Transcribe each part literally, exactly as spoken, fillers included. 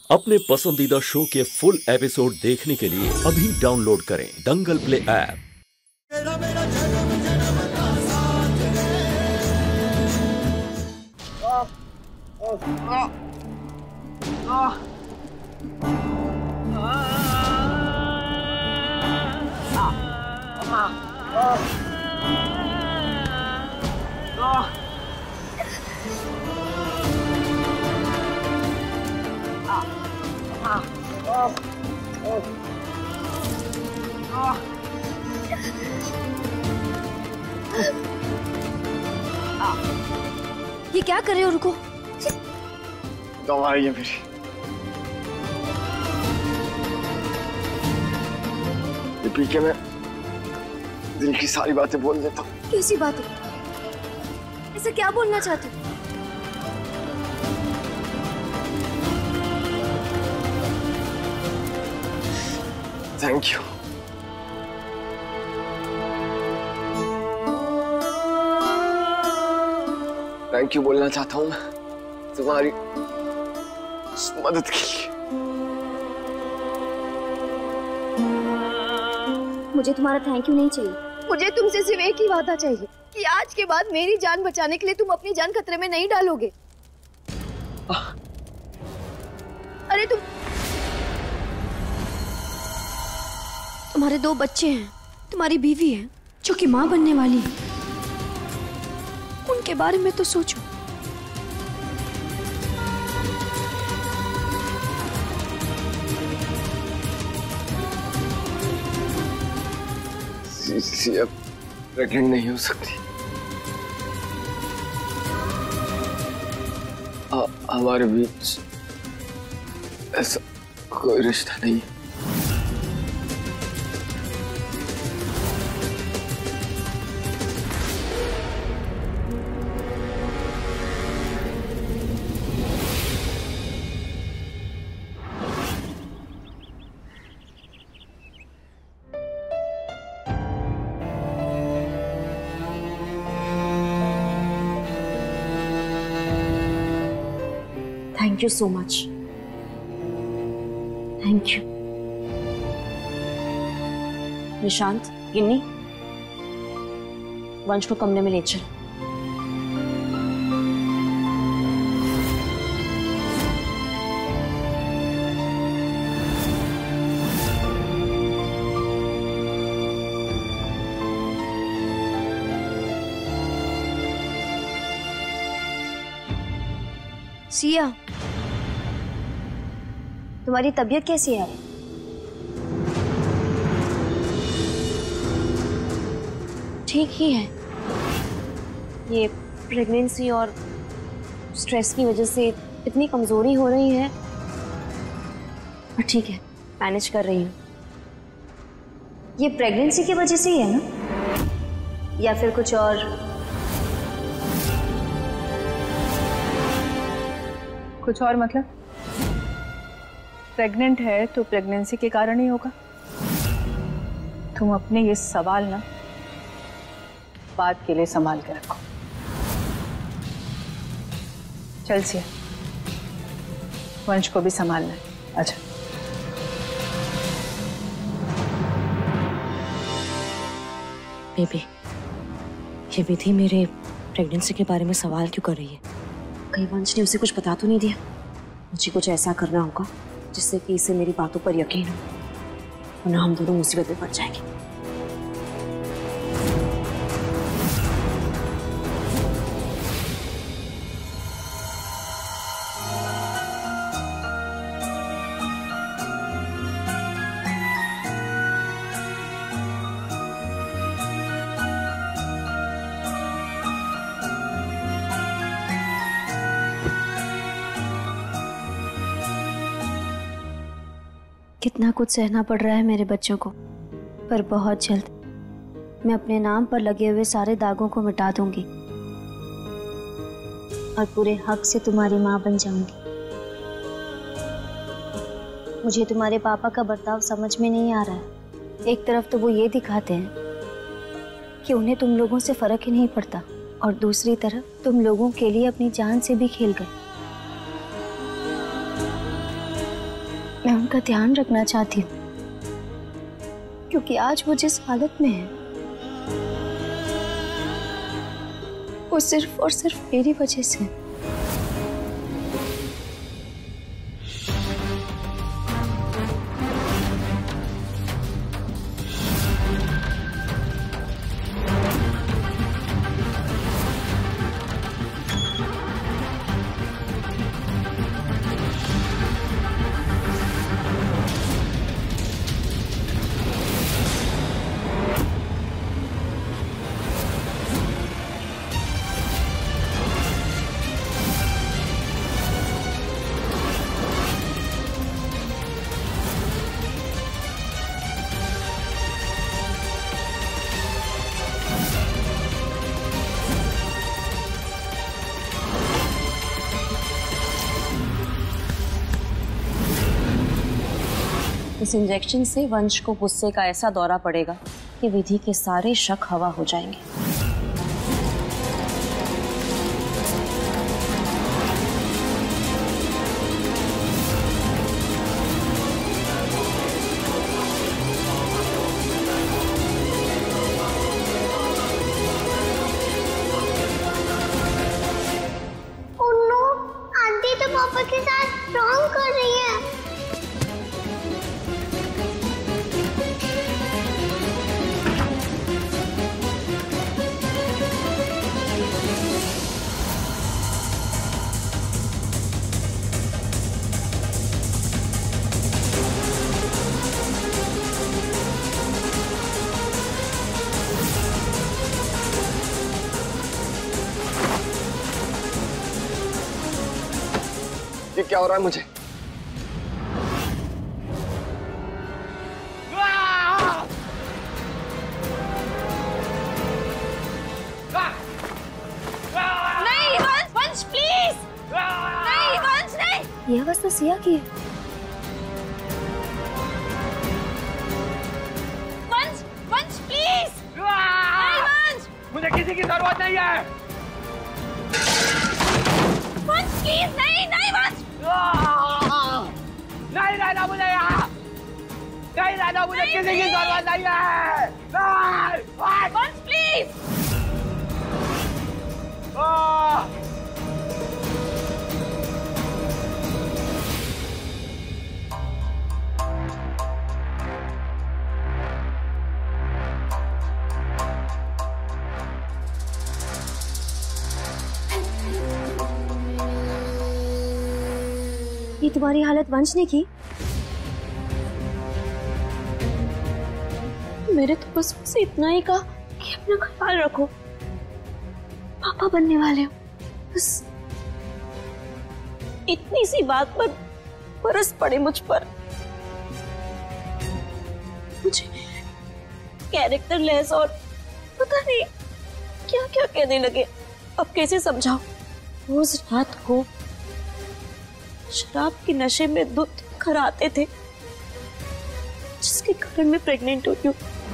अपने पसंदीदा शो के फुल एपिसोड देखने के लिए अभी डाउनलोड करें दंगल प्ले ऐप। ये क्या कर रहे हो? रुको। दवा आई है मेरी। ये पी के मैं दिल की सारी बातें बोल देता हूँ। कैसी बातें? ऐसे क्या बोलना चाहते हो? Thank you. थैंक यू बोलना चाहता हूँ मैं तुम्हारी मदद के लिए। मुझे तुम्हारा थैंक यू नहीं चाहिए। मुझे तुमसे सिर्फ एक ही वादा चाहिए कि आज के बाद मेरी जान बचाने के लिए तुम अपनी जान खतरे में नहीं डालोगे। अरे तुम तुम्हारे दो बच्चे हैं, तुम्हारी बीवी है जो कि माँ बनने वाली है। उनके बारे में तो सोचो। सी अब प्रेग्नेंट नहीं हो सकती। आ, हमारे बीच ऐसा कोई रिश्ता नहीं है। Thank you so much. Thank you. Nishant, गिन्नी, वंश को कमरे में ले चल। सिया, तुम्हारी तबीयत कैसी है? ठीक ही है। ये प्रेगनेंसी और स्ट्रेस की वजह से इतनी कमजोरी हो रही है, पर ठीक है, मैनेज कर रही हूँ। ये प्रेगनेंसी की वजह से ही है ना, या फिर कुछ और? कुछ और मतलब? प्रेग्नेंट है तो प्रेगनेंसी के कारण ही होगा। तुम अपने ये सवाल ना बात के लिए संभाल के रखो। चल सिया, वंश को भी संभालना है। अच्छा। बेबी, ये विधि मेरे प्रेगनेंसी के बारे में सवाल क्यों कर रही है? कहीं वंश ने उसे कुछ बता तो नहीं दिया? मुझे कुछ ऐसा करना होगा जिससे कि इसे मेरी बातों पर यकीन हो, वरना हम दोनों मुसीबत में पड़ जाएंगे। कितना कुछ सहना पड़ रहा है मेरे बच्चों को, पर बहुत जल्द मैं अपने नाम पर लगे हुए सारे दागों को मिटा दूंगी और पूरे हक से तुम्हारी माँ बन जाऊंगी। मुझे तुम्हारे पापा का बर्ताव समझ में नहीं आ रहा है। एक तरफ तो वो ये दिखाते हैं कि उन्हें तुम लोगों से फर्क ही नहीं पड़ता, और दूसरी तरफ तुम लोगों के लिए अपनी जान से भी खेल गए। मैं उनका ध्यान रखना चाहती हूँ, क्योंकि आज वो जिस हालत में है वो सिर्फ और सिर्फ मेरी वजह से है। इस इंजेक्शन से वंश को गुस्से का ऐसा दौरा पड़ेगा कि विधि के सारे शक हवा हो जाएंगे। उन्नू, आंटी तो पापा के साथ रॉन्ग कर रही है। ये क्या हो रहा है मुझे? नहीं वंश, वंश प्लीज, नहीं वंश नहीं। ये अवस्था सिया की है। वंश, वंश प्लीज, नहीं वंश, मुझे किसी की जरूरत नहीं है। वंश प्लीज, नहीं नहीं वंश, नहीं रहना मुझे यहाँ, नहीं रहना मुझे, किसी की जरूरत नहीं है। नहीं, वंश प्लीज। ये तुम्हारी हालत वंश ने की? मेरे तो बस उसे इतना ही कहा कि अपना ख्याल रखो, पापा बनने वाले हो, बस इतनी सी बात पर बरस पड़े मुझ पर। मुझे कैरेक्टर लेस और पता नहीं क्या क्या कहने लगे। अब कैसे समझाओ? रोज रात को शराब के नशे में दूध खराते थे, जिसके कारण मैं प्रेग्नेंट हुई हूँ।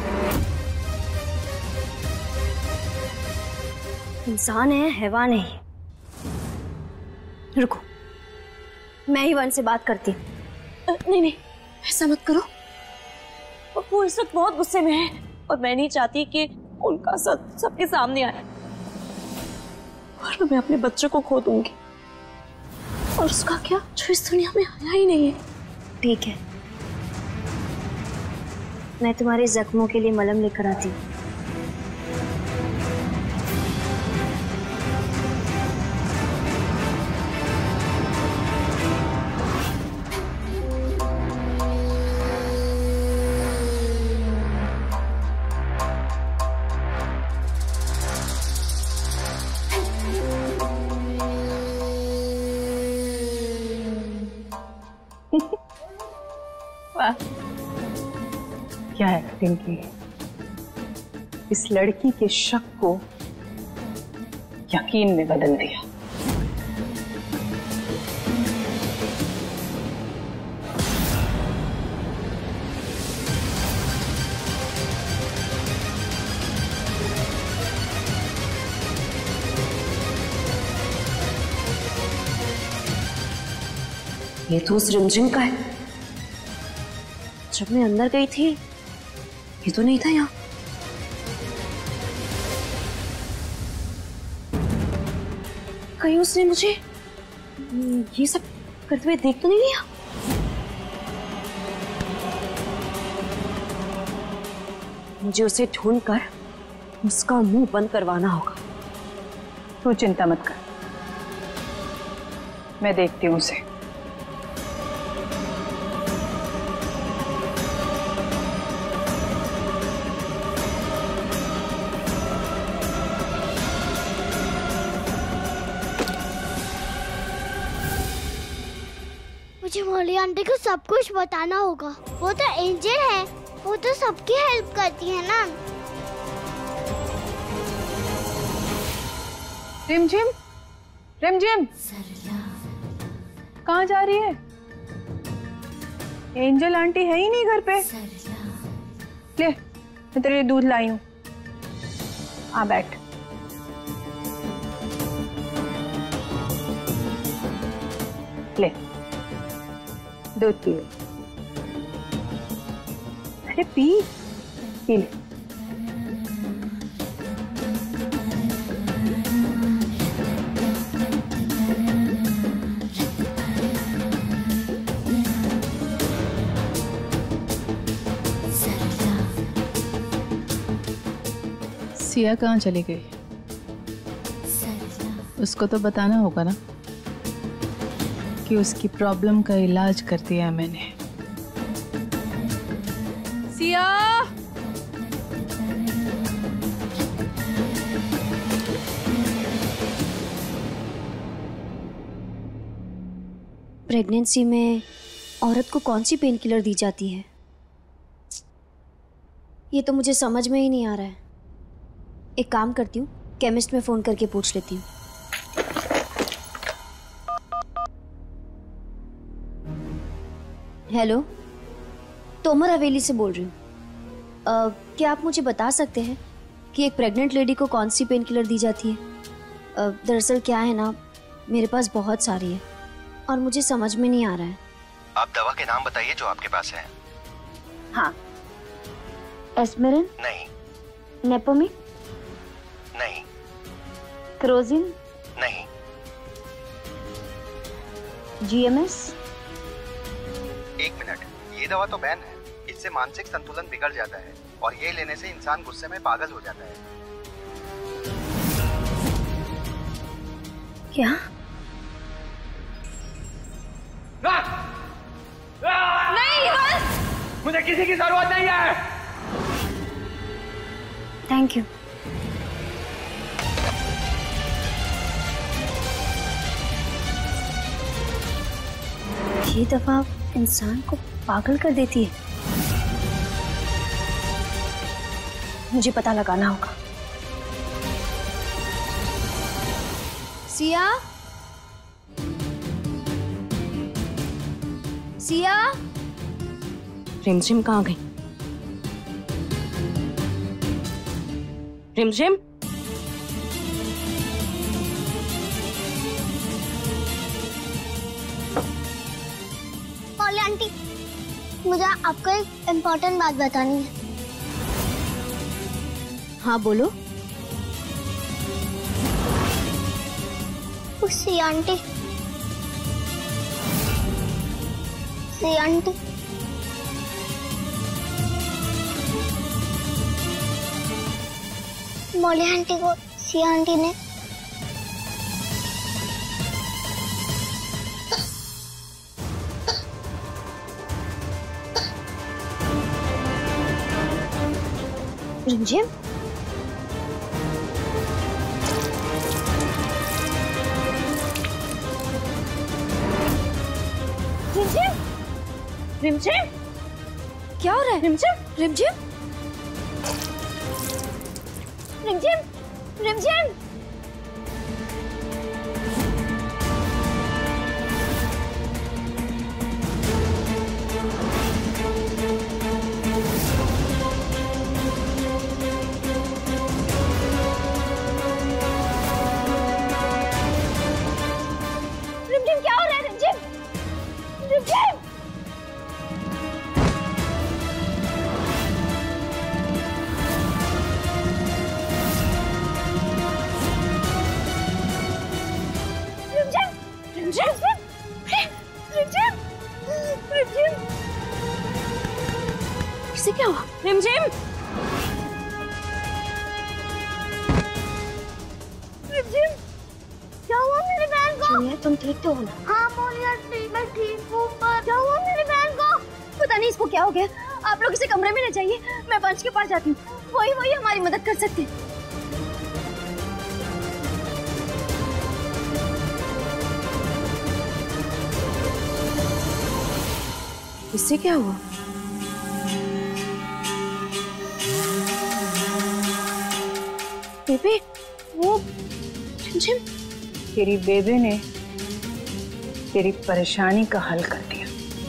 इंसान है, हैवान है। रुको, मैं ही वंश से बात करती हूँ। नहीं नहीं, ऐसा मत करो। वो इस वक्त बहुत गुस्से में है और मैं नहीं चाहती कि उनका सच सबके सामने आए और मैं अपने बच्चों को खो दूंगी। और उसका क्या, जो इस दुनिया में आया ही नहीं है। ठीक है, मैं तुम्हारे जख्मों के लिए मलहम लेकर आती हूँ। वाह, क्या एक्टिंग की है। इस लड़की के शक को यकीन में बदल दिया। ये तो उस रिमझिम का है जब मैं अंदर गई थी ये तो नहीं था यहाँ। कहीं उसने मुझे ये सब करते हुए देख तो नहीं लिया? मुझे उसे ढूंढकर उसका मुंह बंद करवाना होगा। तू चिंता मत कर, मैं देखती हूँ उसे। मुझे मौली आंटी को सब कुछ बताना होगा। वो तो एंजल है, वो तो सबकी हेल्प करती है ना। रिमझिम, रिमझिम, कहाँ जा रही है? एंजल आंटी है ही नहीं घर पे। ले, मैं तेरे लिए दूध लाई हूँ। आ बैठ। ले, दूध पी ले। अरे पी, पी ले। सिया कहाँ चली गई? उसको तो बताना होगा ना कि उसकी प्रॉब्लम का इलाज कर दिया मैंने। सिया! प्रेगनेंसी में औरत को कौन सी पेन किलर दी जाती है, ये तो मुझे समझ में ही नहीं आ रहा है। एक काम करती हूँ, केमिस्ट में फोन करके पूछ लेती हूँ। हेलो, तोमर हवेली से बोल रही हूँ। अ, क्या आप मुझे बता सकते हैं कि एक प्रेग्नेंट लेडी को कौन सी पेन किलर दी जाती है? अ, दरअसल क्या है ना, मेरे पास बहुत सारी है और मुझे समझ में नहीं आ रहा है। आप दवा के नाम बताइए जो आपके पास है। हाँ, एस्मेरिन नहीं। नेपोमिक नहीं। क्रोजिन नहीं। जीएमएस। एक मिनट, ये दवा तो बैन है। इससे मानसिक संतुलन बिगड़ जाता है और ये लेने से इंसान गुस्से में पागल हो जाता है। क्या? नहीं बस, मुझे किसी की जरूरत नहीं है। Thank you. ये दवा इंसान को पागल कर देती है। मुझे पता लगाना होगा। सिया, सिया, रिमझिम कहाँ गई? रिमझिम, मौली आंटी, मुझे आपको एक इम्पोर्टेंट बात बतानी है। हाँ बोलो। Siya aunty, Siya aunty, Mauli aunty को सिया आंटी ने रिमझिम, रिमझिम, रिमझिम, क्या हो रहा है? रिमझिम, रिमझिम, रिमझिम, रिमझिम, रिमझिम, क्या हो रहा है? रिमझिम, रिमझिम, रिमझिम, इससे क्या हुआ? रिमझिम, रिमझिम, क्या हुआ मेरी बहन को? सुनिए, तुम ठीक तो हो ना? हाँ मोनी आंटी, मैं ठीक हूँ, पर क्या हुआ मेरी बहन को? पता नहीं इसको क्या हो गया। आप लोग इसे कमरे में ले जाइए, मैं वंश के पास जाती हूँ। वही वही हमारी मदद कर सकते हैं। इससे क्या हुआ? बेबे, वो रिमझिम, तेरी बेबे ने तेरी परेशानी का हल कर दिया।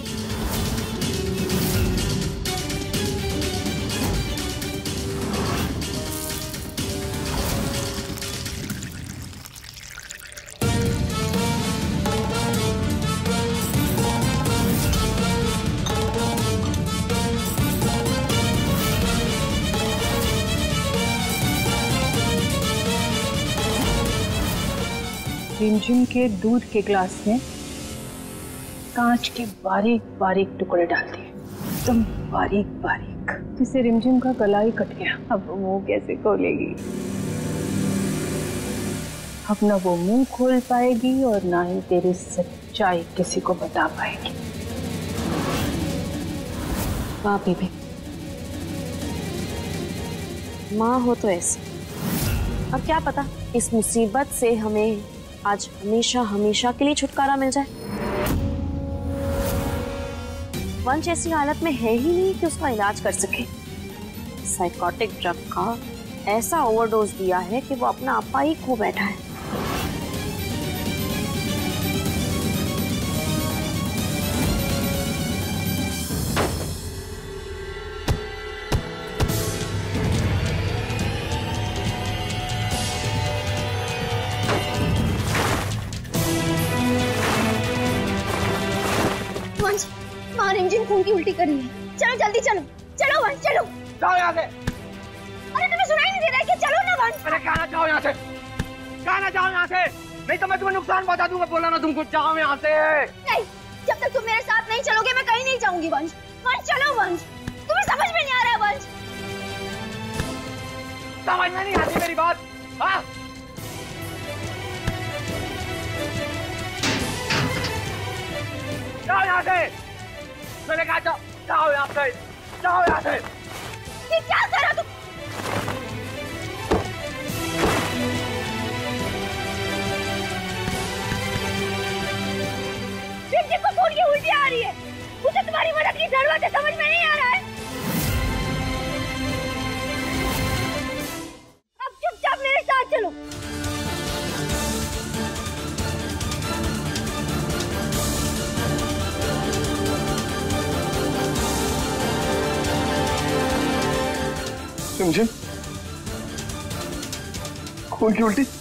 रिमझिम के दूध के ग्लास में कांच के बारीक बारीक टुकड़े डाल दिए, एकदम बारीक बारीक, जिससे रिमझिम का गला ही कट गया। अब वो मुंह कैसे खोलेगी? अब ना वो मुंह खोल पाएगी और ना ही तेरी सच्चाई किसी को बता पाएगी। वाह बेबी, माँ हो तो ऐसी। अब क्या पता इस मुसीबत से हमें आज हमेशा हमेशा के लिए छुटकारा मिल जाए। वंश ऐसी हालत में है ही नहीं कि उसका इलाज कर सके। साइकोटिक ड्रग का ऐसा ओवरडोज दिया है कि वो अपना आपा ही खो बैठा है। माँ रिमझिम खून की उल्टी कर रही है। चलो जल्दी चलो, चलो वंश चलो। जाओ यहाँ से। अरे तुम्हें सुनाई नहीं दे रहा है कि चलो ना वंश। अरे कहना जाओ यहाँ से, कहना जाओ यहाँ से, नहीं तो मैं तुम्हें नुकसान पहुंचा दूंगा। बोला ना तुमको, जाओ यहाँ से। नहीं, जब तक तुम मेरे साथ नहीं चलोगे मैं कहीं नहीं जाऊंगी वंश। वंश चलो वंश, तुम्हें समझ में नहीं आ रहा है वंश। समझ में नहीं आती मेरी बात? हाँ, जाओ यहाँ से। मैंने कहा जाओ, जाओ यहाँ से, जाओ यहाँ से। ये क्या कर रहा तुम? रिमझिम को खून की उल्टी आ रही है। मुझे तुम्हारी मदद की जरूरत है, समझ में नहीं आ रहा है। अब चुपचाप मेरे साथ चलो। रिमझिम, खून की उल्टी?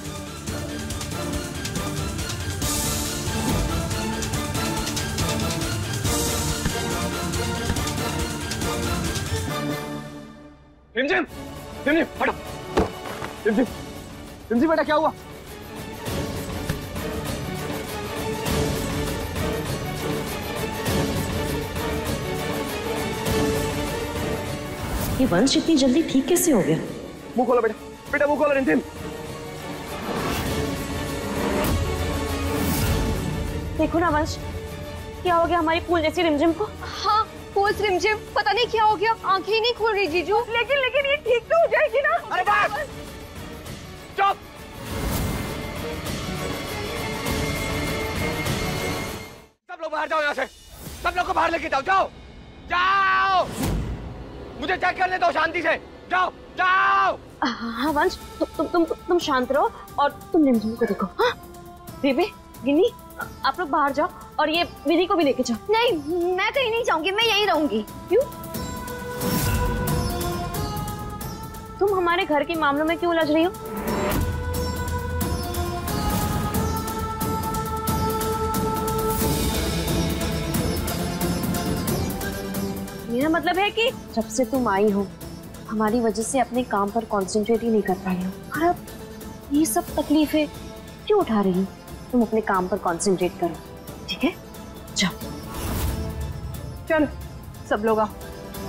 रिमझिम, रिमझिम हटो। रिमझिम, रिमझिम बेटा क्या हुआ? ये वंश इतनी जल्दी ठीक कैसे हो गया? मुंह खोलो बेटा, बेटा मुंह खोलो। रिमझिम, देखो ना वंश, क्या हो गया हमारी फूल जैसी रिमझिम को? हाँ फूल्स रिमझिम, पता नहीं क्या हो गया, आंखें ही नहीं खुल रही जीजू। लेकिन लेकिन ये ठीक तो हो जाएगी ना? अरे बस, चुप। सब लोग बाहर जाओ यहाँ से, सब लोग को बाहर लेके जाओ, जाओ जाओ। मुझे चेक करने दो शांति से। जाओ जाओ। हाँ वंश, तु, तुम तुम तुम शांत रहो और तुम रिमझिम को देखो। हाँ बेबे, गिन्नी, आप लोग बाहर जाओ और ये विधि को भी लेके जाओ। नहीं, मैं कहीं नहीं जाऊंगी, मैं यहीं रहूंगी। क्यों? तुम हमारे घर के मामलों में क्यों उलझ रही हो? मेरा मतलब है कि जब से तुम आई हो हमारी वजह से अपने काम पर कंसंट्रेट ही नहीं कर पाई हो, और अब ये सब तकलीफें क्यों उठा रही हो? तुम अपने काम पर कंसंट्रेट करो, ठीक है? जाओ। चल सब लोग आओ।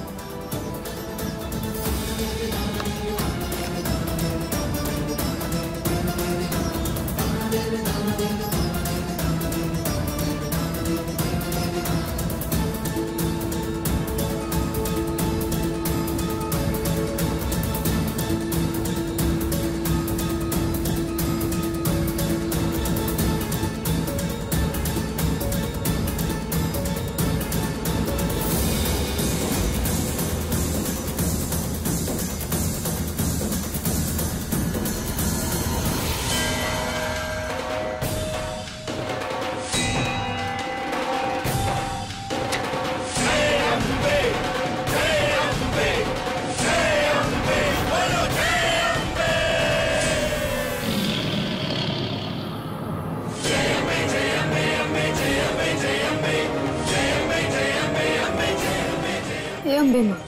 अम्बे माँ,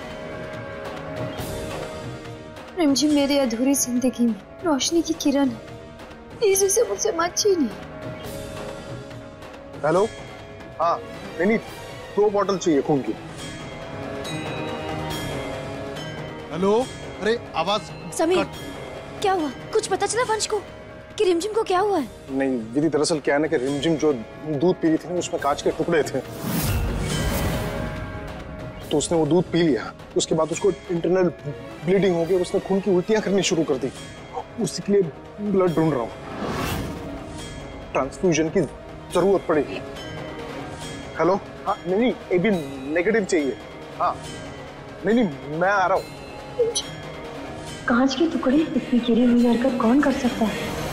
रिमझिम मेरी अधूरी जिंदगी में रोशनी की किरण है, प्लीज उसे मुझसे मत छीनिए। हेलो, हाँ नहीं नहीं, दो बॉटल चाहिए खून की। हेलो, अरे आवाज। समीर, क्या हुआ? कुछ पता चला वंश को कि रिमझिम को क्या हुआ है? नहीं विधि, दरअसल क्या है ना कि रिमझिम जो दूध पी रही थी ना, उसमें कांच के टुकड़े थे, तो उसने वो दूध पी लिया। उसके बाद उसको इंटरनल ब्लीडिंग हो गई और उसने खून की उल्टियां करनी शुरू कर दी। उसी के लिए ब्लड ढूंढ रहा हूँ, ट्रांसफ्यूजन की जरूरत पड़ेगी। हेलो, हाँ नहीं नहीं, ए बी नेगेटिव चाहिए। हाँ नहीं नहीं, मैं आ रहा हूँ। कांच के टुकड़े इतनी गिरी हुई हरकत कौन कर सकता है?